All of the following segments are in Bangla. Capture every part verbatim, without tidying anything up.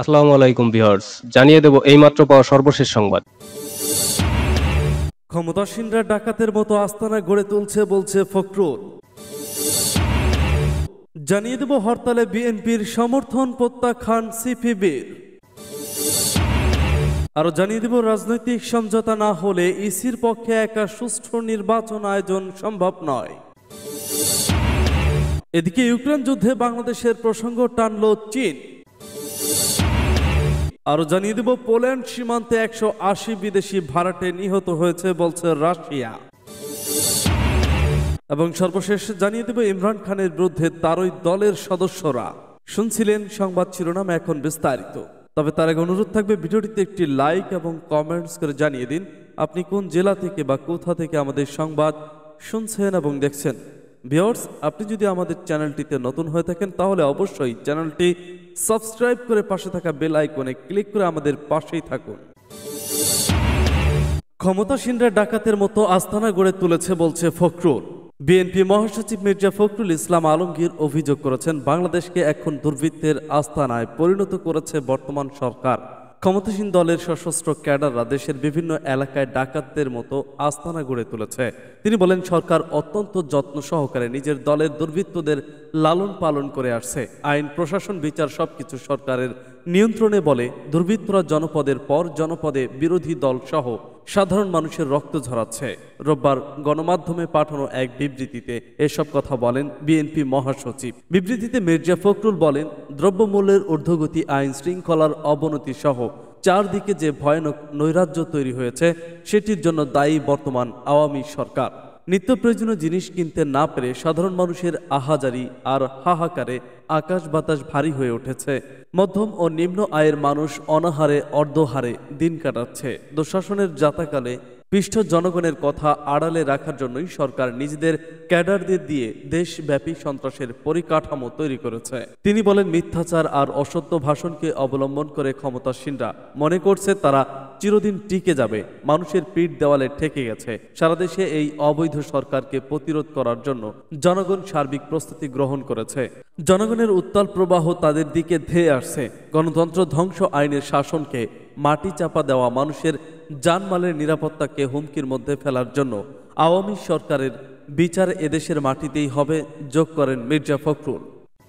আসসালামু আলাইকুম ভিউয়ার্স, জানিয়ে দেব এইমাত্র পাওয়া সর্বশেষ সংবাদ। ক্ষমতাসীনরা ডাকাতের মতো আস্তানা গড়ে তুলছে বলছে ফখরুল। জানিয়ে দেব হরতালে বিএনপির সমর্থন প্রত্যাখ্যান সিপিবির। আরো জানিয়ে দেব রাজনৈতিক সমঝোতা না হলে ইসির পক্ষে একা সুষ্ঠু নির্বাচন আয়োজন সম্ভব নয়। এদিকে ইউক্রেন যুদ্ধে বাংলাদেশের প্রসঙ্গ টানল চীন। আরো জানিয়ে দেব পোল্যান্ড সীমান্তে একশো আশি বিদেশি ভাড়াটে নিহত হয়েছে বলছে রাশিয়া। এবং সর্বশেষ জানিয়ে দেব ইমরান খানের বিরুদ্ধে তারই দলের সদস্যরা। শুনছিলেন সংবাদ শিরোনাম, এখন বিস্তারিত। তবে তার আগে অনুরোধ থাকবে ভিডিওটিতে একটি লাইক এবং কমেন্টস করে জানিয়ে দিন আপনি কোন জেলা থেকে বা কোথা থেকে আমাদের সংবাদ শুনছেন এবং দেখছেন। ভিউয়ার্স, আপনি যদি আমাদের চ্যানেলটিতে নতুন হয়ে থাকেন তাহলে অবশ্যই চ্যানেলটি সাবস্ক্রাইব করে পাশে থাকা বেল আইকনে ক্লিক করে আমাদের পাশেই থাকুন। ক্ষমতাসীনরা ডাকাতের মতো আস্তানা গড়ে তুলেছে বলছে ফখরুল। বিএনপি মহাসচিব মির্জা ফখরুল ইসলাম আলমগীর অভিযোগ করেছেন, বাংলাদেশকে এখন দুর্বৃত্তের আস্তানায় পরিণত করেছে বর্তমান সরকার। ক্ষমতাসীন দলের সশস্ত্র ক্যাডাররা দেশের বিভিন্ন এলাকায় ডাকাতদের মতো আস্তানা গড়ে তুলেছে। তিনি বলেন, সরকার অত্যন্ত যত্ন সহকারে নিজের দলের দুর্বৃত্তদের লালন পালন করে আসছে। আইন, প্রশাসন, বিচার সবকিছু সরকারের নিয়ন্ত্রণে বলে দুর্বৃত্তরা জনপদের পর জনপদে বিরোধী দল সহ সাধারণ মানুষের রক্ত ঝরাচ্ছে। রোববার গণমাধ্যমে পাঠানো এক বিবৃতিতে এসব কথা বলেন বিএনপি মহাসচিব। বিবৃতিতে মির্জা ফখরুল বলেন, দ্রব্যমূল্যের ঊর্ধ্বগতি, আইন শৃঙ্খলার অবনতি সহ চারদিকে যে ভয়ানক নৈরাজ্য তৈরি হয়েছে সেটির জন্য দায়ী বর্তমান আওয়ামী সরকার। নিত্য প্রয়োজনীয় জিনিস কিনতে না পেরে সাধারণ মানুষের আহাজারি আর হাহাকারে আকাশ বাতাস ভারী হয়ে উঠেছে। মধ্যম ও নিম্ন আয়ের মানুষ অনাহারে অর্ধহারে দিন কাটাচ্ছে। দুঃশাসনের যাতাকালে পৃষ্ঠ জনগণের কথা আড়ালে রাখার জন্যই সরকার নিজেদের ক্যাডারদের দিয়ে দেশব্যাপী সন্ত্রাসের পরিকাঠামো তৈরি করেছে। তিনি বলেন, মিথ্যাচার আর অসত্য ভাষণকে অবলম্বন করে ক্ষমতাসীনরা মনে করছে তারা চিরদিন টিকে যাবে। মানুষের পিঠ দেওয়ালে ঠেকে গেছে। সারা দেশে এই অবৈধ সরকারকে প্রতিরোধ করার জন্য জনগণ সার্বিক প্রস্তুতি গ্রহণ করেছে। জনগণের উত্তাল প্রবাহ তাদের দিকে ধেয়ে আসছে। গণতন্ত্র ধ্বংস, আইনের শাসনকে মাটি চাপা দেওয়া, মানুষের জানমালের নিরাপত্তাকে হুমকির মধ্যে ফেলার জন্য আওয়ামী সরকারের বিচার এদেশের মাটিতেই হবে, যোগ করেন মির্জা ফখরুল।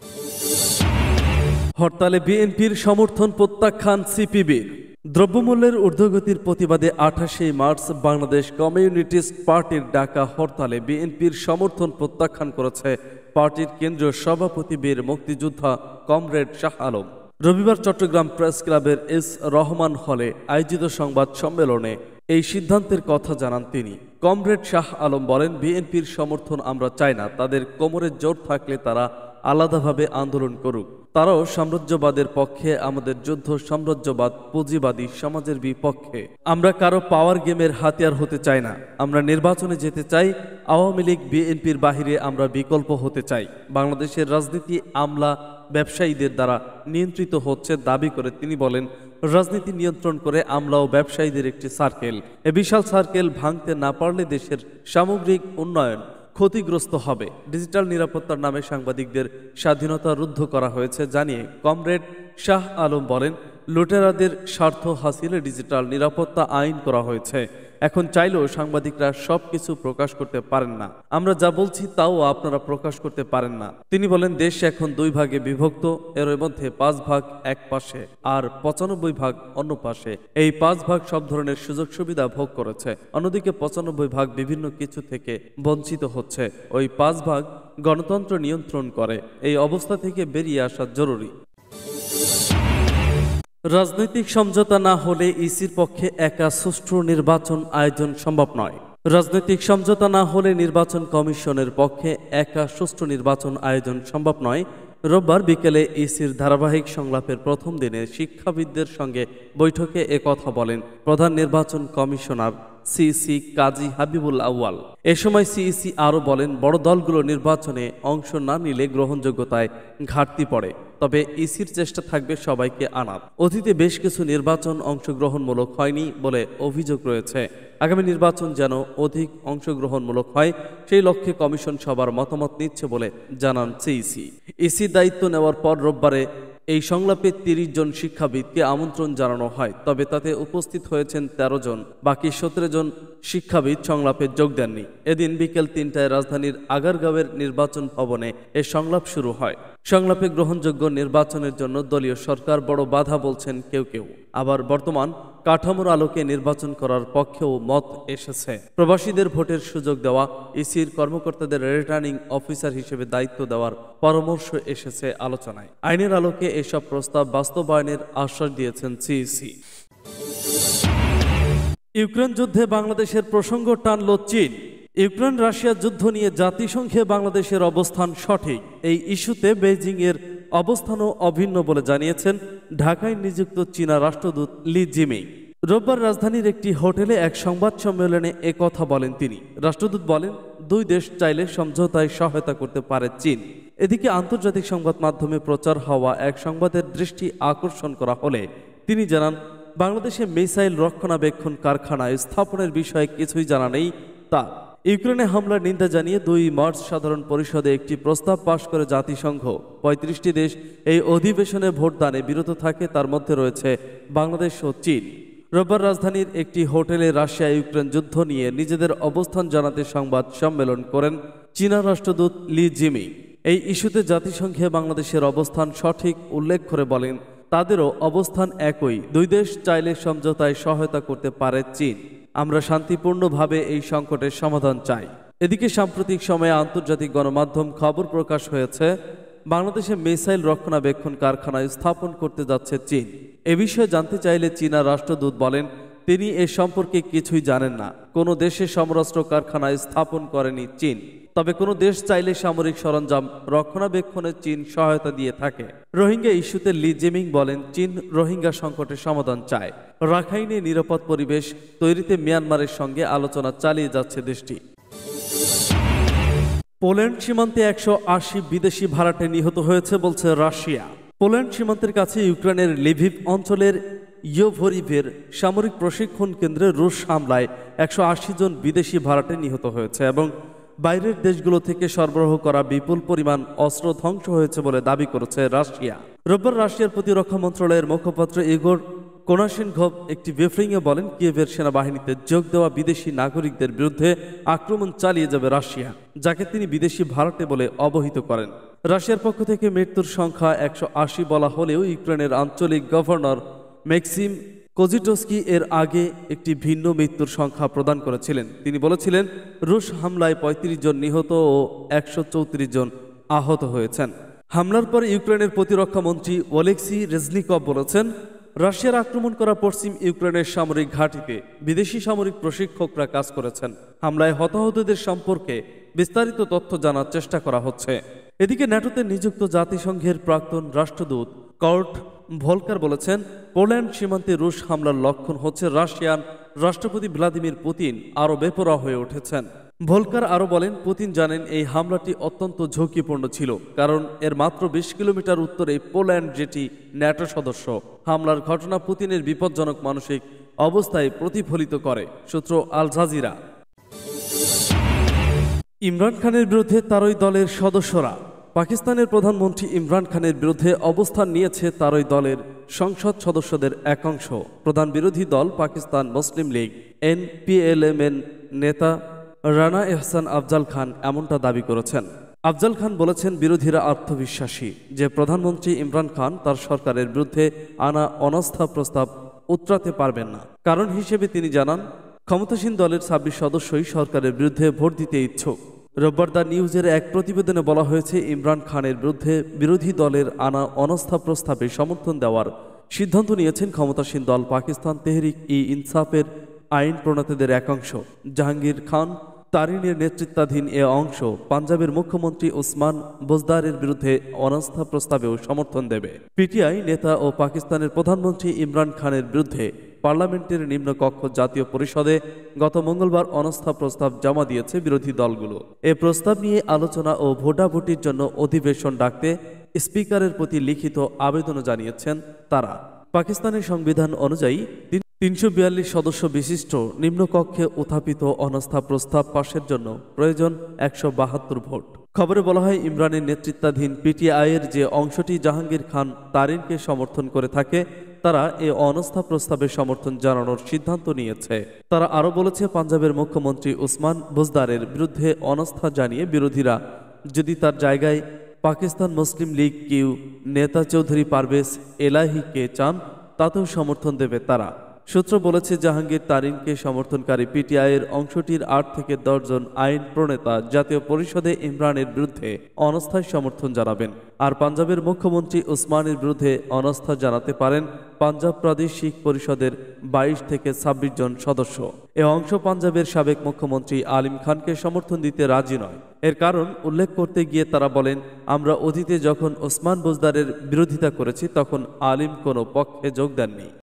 হরতালে বিএনপির সমর্থন প্রত্যাখ্যান সিপিবির। দ্রব্যমূল্যের ঊর্ধ্বগতির প্রতিবাদে আঠাশে মার্চ বাংলাদেশ কমিউনিস্ট পার্টির ডাকা হরতালে বিএনপির সমর্থন প্রত্যাখ্যান করেছে পার্টির কেন্দ্রীয় সভাপতি বীর মুক্তিযোদ্ধা কমরেড শাহ আলম। রবিবার চট্টগ্রাম প্রেস ক্লাবের এস রহমান হলে আয়োজিত সংবাদ সম্মেলনে এই সিদ্ধান্তের কথা জানান তিনি। কমরেড শাহ আলম বলেন, বিএনপির সমর্থন আমরা চাই না। তাদের কোমরে জোর থাকলে তারা আলাদাভাবে আন্দোলন করুক। তারাও সাম্রাজ্যবাদের পক্ষে, আমাদের যুদ্ধ সাম্রাজ্যবাদ পুঁজিবাদী সমাজের বিপক্ষে। আমরা কারো পাওয়ার গেমের হাতিয়ার হতে চাই না। আমরা নির্বাচনে যেতে চাই। আওয়ামী লীগ বিএনপির বাহিরে আমরা বিকল্প হতে চাই। বাংলাদেশের রাজনীতি আমলা ব্যবসায়ীদের দ্বারা নিয়ন্ত্রিত হচ্ছে দাবি করে তিনি বলেন, রাজনীতি নিয়ন্ত্রণ করে আমলা ও ব্যবসায়ীদের একটি সার্কেল। এ বিশাল সার্কেল ভাঙতে না পারলে দেশের সামগ্রিক উন্নয়ন ক্ষতিগ্রস্ত হবে। ডিজিটাল নিরাপত্তার নামে সাংবাদিকদের স্বাধীনতা রুদ্ধ করা হয়েছে জানিয়ে কমরেড শাহ আলম বলেন, লুটেরাদের স্বার্থ হাসিলে ডিজিটাল নিরাপত্তা আইন করা হয়েছে। এখন চাইলেও সাংবাদিকরা সব কিছু প্রকাশ করতে পারেন না। আমরা যা বলছি তাও আপনারা প্রকাশ করতে পারেন না। তিনি বলেন, দেশ এখন দুই ভাগে বিভক্ত। এর মধ্যে পাঁচ ভাগ এক পাশে আর পঁচানব্বই ভাগ অন্য পাশে। এই পাঁচ ভাগ সব ধরনের সুযোগ সুবিধা ভোগ করেছে, অন্যদিকে পঁচানব্বই ভাগ বিভিন্ন কিছু থেকে বঞ্চিত হচ্ছে। ওই পাঁচ ভাগ গণতন্ত্র নিয়ন্ত্রণ করে। এই অবস্থা থেকে বেরিয়ে আসা জরুরি। রাজনৈতিক সমঝোতা না হলে ইসির পক্ষে একা সুষ্ঠু নির্বাচন আয়োজন সম্ভব নয়। রাজনৈতিক সমঝোতা না হলে নির্বাচন কমিশনের পক্ষে একা সুষ্ঠু নির্বাচন আয়োজন সম্ভব নয়। রোববার বিকেলে ইসির ধারাবাহিক সংলাপের প্রথম দিনে শিক্ষাবিদদের সঙ্গে বৈঠকে একথা বলেন প্রধান নির্বাচন কমিশনার সিইসি কাজী হাবিবুল আউয়াল। এ সময় সিইসি আরও বলেন, বড় দলগুলো নির্বাচনে অংশ না নিলে গ্রহণযোগ্যতায় ঘাটতি পড়ে। তবে ইসির চেষ্টা থাকবে সবাইকে আনার। অতীতে বেশ কিছু নির্বাচন অংশগ্রহণমূলক হয়নি বলে অভিযোগ রয়েছে। আগামী নির্বাচন যেন অধিক অংশগ্রহণমূলক হয় সেই লক্ষ্যে কমিশন সবার মতামত নিচ্ছে বলে জানান সিইসি। ইসি দায়িত্ব নেওয়ার পর রোববারে এই সংলাপে তিরিশ জন শিক্ষাবিদকে আমন্ত্রণ জানানো হয়, তবে তাতে উপস্থিত হয়েছেন তেরো জন। বাকি সতেরো জন শিক্ষাবিদ সংলাপে যোগ দেননি। এদিন বিকেল তিনটায় রাজধানীর আগারগাঁওয়ের নির্বাচন ভবনে এ সংলাপ শুরু হয়। সংলাপে গ্রহণযোগ্য নির্বাচনের জন্য দলীয় সরকার বড় বাধা বলছেন কেউ কেউ, আবার বর্তমান কাঠামোর আলোকে নির্বাচন করার পক্ষেও মত এসেছে। প্রবাসীদের ভোটের সুযোগ দেওয়া, ইসির কর্মকর্তাদের রিটার্নিং অফিসার হিসেবে দায়িত্ব দেওয়ার পরামর্শ এসেছে আলোচনায়। আইনের আলোকে এসব প্রস্তাব বাস্তবায়নের আশ্বাস দিয়েছেন সিইসি। ইউক্রেন যুদ্ধে বাংলাদেশের প্রসঙ্গ টানল চীন। ইউক্রেন রাশিয়া যুদ্ধ নিয়ে জাতিসংঘে বাংলাদেশের অবস্থান সঠিক, এই ইস্যুতে বেইজিং এর অবস্থানও অভিন্ন বলে জানিয়েছেন ঢাকায় নিযুক্ত চীনা রাষ্ট্রদূত লি জিমিং। রোববার রাজধানীর একটি হোটেলে এক সংবাদ সম্মেলনে একথা বলেন তিনি। রাষ্ট্রদূত বলেন, দুই দেশ চাইলে সমঝোতায় সহায়তা করতে পারে চীন। এদিকে আন্তর্জাতিক সংবাদ মাধ্যমে প্রচার হওয়া এক সংবাদের দৃষ্টি আকর্ষণ করা হলে তিনি জানান, বাংলাদেশে মিসাইল রক্ষণাবেক্ষণ কারখানা স্থাপনের বিষয়ে কিছুই জানা নেই তার। ইউক্রেনে হামলার নিন্দা জানিয়ে দুই মার্চ সাধারণ পরিষদে একটি প্রস্তাব পাশ করে জাতিসংঘ। পঁয়ত্রিশটি দেশ এই অধিবেশনে ভোটদানে বিরত থাকে, তার মধ্যে রয়েছে বাংলাদেশ ও চীন। রোববার রাজধানীর একটি হোটেলে রাশিয়া ইউক্রেন যুদ্ধ নিয়ে নিজেদের অবস্থান জানাতে সংবাদ সম্মেলন করেন চীনা রাষ্ট্রদূত লি জিমিং। এই ইস্যুতে জাতিসংঘে বাংলাদেশের অবস্থান সঠিক উল্লেখ করে বলেন, তাদেরও অবস্থান একই, দুই দেশ চাইলে সমঝোতায় সহায়তা করতে পারে চীন। আমরা শান্তিপূর্ণভাবে এই সংকটের সমাধান চাই। এদিকে সাম্প্রতিক সময়ে আন্তর্জাতিক গণমাধ্যম খবর প্রকাশ হয়েছে, বাংলাদেশে মিসাইল রক্ষণাবেক্ষণ কারখানা স্থাপন করতে যাচ্ছে চীন। এ বিষয়ে জানতে চাইলে চীনা রাষ্ট্রদূত বলেন, তিনি এ সম্পর্কে কিছুই জানেন না। কোনো দেশে সমরাস্ত্র কারখানা স্থাপন করেনি চীন, তবে কোনো দেশ চাইলে সামরিক সরঞ্জাম রক্ষণাবেক্ষণে চীন সহায়তা দিয়ে থাকে। রোহিঙ্গা ইস্যুতে লি জিমিং বলেন, চীন রোহিঙ্গা সংকটের সমাধান চায়। রাখাইনে নিরাপদ পরিবেশ তৈরিতে মিয়ানমারের সঙ্গে আলোচনা চালিয়ে যাচ্ছে দেশটি। পোল্যান্ড সীমান্তে একশো আশি বিদেশি ভাড়াটে নিহত হয়েছে বলছে রাশিয়া। পোল্যান্ড সীমান্তের কাছে ইউক্রেনের লিভিভ অঞ্চলের ইয়োভরিভের সামরিক প্রশিক্ষণ কেন্দ্রে রুশ হামলায় একশো আশি জন বিদেশি ভাড়াটে নিহত হয়েছে এবং বাইরের দেশগুলো থেকে সরবরাহ করা বিপুল পরিমাণ অস্ত্র ধ্বংস হয়েছে বলে দাবি করেছে রাশিয়া। রোববার রাশিয়ার প্রতিরক্ষা মন্ত্রণালয়ের মুখপাত্র ইগোর কোনাশিনকভ একটি ব্রিফিংয়ে বলেন, কিয়েভের সেনাবাহিনীতে যোগ দেওয়া বিদেশি নাগরিকদের বিরুদ্ধে আক্রমণ চালিয়ে যাবে রাশিয়া, যাকে তিনি বিদেশি ভাড়াটে বলে অবহিত করেন। রাশিয়ার পক্ষ থেকে মৃত্যুর সংখ্যা একশো আশি বলা হলেও ইউক্রেনের আঞ্চলিক গভর্নর ম্যাক্সিম কোজিটস্কি এর আগে একটি ভিন্ন মৃত্যুর সংখ্যা প্রদান করেছিলেন। তিনি বলেছিলেন, রুশ হামলায় পঁয়ত্রিশ জন নিহত ও একশো চৌত্রিশ জন আহত হয়েছেন। হামলার পর ইউক্রেনের প্রতিরক্ষা মন্ত্রী ওলেক্সি রেজনিকভ বলেছেন, রাশিয়ার আক্রমণ করা পশ্চিম ইউক্রেনের সামরিক ঘাঁটিতে বিদেশি সামরিক প্রশিক্ষকরা কাজ করেছেন। হামলায় হতাহতদের সম্পর্কে বিস্তারিত তথ্য জানার চেষ্টা করা হচ্ছে। এদিকে ন্যাটোতে নিযুক্ত জাতিসংঘের প্রাক্তন রাষ্ট্রদূত কর্ট ভলকার বলেছেন, পোল্যান্ড সীমান্তে রুশ হামলার লক্ষণ হচ্ছে রাশিয়ান রাষ্ট্রপতি ভ্লাদিমির পুতিন আরও বেপরোয়া হয়ে উঠেছেন। ভলকার আরও বলেন, পুতিন জানেন এই হামলাটি অত্যন্ত ঝুঁকিপূর্ণ ছিল, কারণ এর মাত্র বিশ কিলোমিটার উত্তরে পোল্যান্ড যেটি ন্যাটো সদস্য। হামলার ঘটনা পুতিনের বিপজ্জনক মানসিক অবস্থায় প্রতিফলিত করে। সূত্র আল জাজিরা। ইমরান খানের বিরুদ্ধে তারই দলের সদস্যরা। পাকিস্তানের প্রধানমন্ত্রী ইমরান খানের বিরুদ্ধে অবস্থান নিয়েছে তারই দলের সংসদ সদস্যদের একাংশ। প্রধান বিরোধী দল Pakistan Muslim League N P L M এর নেতা রানা এহসান আফজাল খান এমনটা দাবি করেছেন। আফজাল খান বলেছেন, বিরোধীরা আত্মবিশ্বাসী যে প্রধানমন্ত্রী ইমরান খান তার সরকারের বিরুদ্ধে আনা অনাস্থা প্রস্তাব উতরাতে পারবেন না। কারণ হিসেবে তিনি জানান, ক্ষমতাসীন দলের ছাব্বিশ সদস্যই সরকারের বিরুদ্ধে ভোট দিতে ইচ্ছুক। রোববার দ্য নিউজের এক প্রতিবেদনে বলা হয়েছে, ইমরান খানের বিরুদ্ধে বিরোধী দলের আনা অনাস্থা প্রস্তাবে সমর্থন দেওয়ার সিদ্ধান্ত নিয়েছেন ক্ষমতাসীন দল পাকিস্তান তেহরিক ই ইনসাফের আইন প্রণেতাদের একাংশ। জাহাঙ্গীর খান তারিনের নেতৃত্বাধীন এ অংশ পাঞ্জাবের মুখ্যমন্ত্রী ওসমান বোজদারের বিরুদ্ধে অনাস্থা প্রস্তাবেও সমর্থন দেবে। পিটিআই নেতা ও পাকিস্তানের প্রধানমন্ত্রী ইমরান খানের বিরুদ্ধে পার্লামেন্টের নিম্নকক্ষ জাতীয় পরিষদে গত মঙ্গলবার অনাস্থা প্রস্তাব জমা দিয়েছে বিরোধী দলগুলো। এ প্রস্তাব নিয়ে আলোচনা ও ভোটাভুটির জন্য অধিবেশন ডাকতে স্পিকারের প্রতি লিখিত আবেদনও জানিয়েছেন তারা। পাকিস্তানের সংবিধান অনুযায়ী তিনশো বিয়াল্লিশ সদস্য বিশিষ্ট নিম্নকক্ষে উত্থাপিত অনাস্থা প্রস্তাব পাশের জন্য প্রয়োজন একশো বাহাত্তর ভোট। খবরে বলা হয়, ইমরানের নেতৃত্বাধীন পিটিআইয়ের যে অংশটি জাহাঙ্গীর খান তারিনকে সমর্থন করে থাকে, তারা এ অনাস্থা প্রস্তাবে সমর্থন জানানোর সিদ্ধান্ত নিয়েছে। তারা আরও বলেছে, পাঞ্জাবের মুখ্যমন্ত্রী উসমান বুজদারের বিরুদ্ধে অনাস্থা জানিয়ে বিরোধীরা যদি তার জায়গায় পাকিস্তান মুসলিম লীগ কিউ নেতা চৌধুরী পারভেজ এলাহিকে চান, তাতেও সমর্থন দেবে তারা। সূত্র বলেছে, জাহাঙ্গীর তারিনকে সমর্থনকারী পিটিআইয়ের অংশটির আট থেকে দশ জন আইন প্রণেতা জাতীয় পরিষদে ইমরানের বিরুদ্ধে অনাস্থায় সমর্থন জানাবেন। আর পাঞ্জাবের মুখ্যমন্ত্রী উসমানের বিরুদ্ধে অনাস্থা জানাতে পারেন পাঞ্জাব প্রাদেশিক পরিষদের বাইশ থেকে ছাব্বিশ জন সদস্য। এ অংশ পাঞ্জাবের সাবেক মুখ্যমন্ত্রী আলিম খানকে সমর্থন দিতে রাজি নয়। এর কারণ উল্লেখ করতে গিয়ে তারা বলেন, আমরা অতীতে যখন ওসমান বুজদারের বিরোধিতা করেছি তখন আলিম কোনো পক্ষে যোগ দেননি।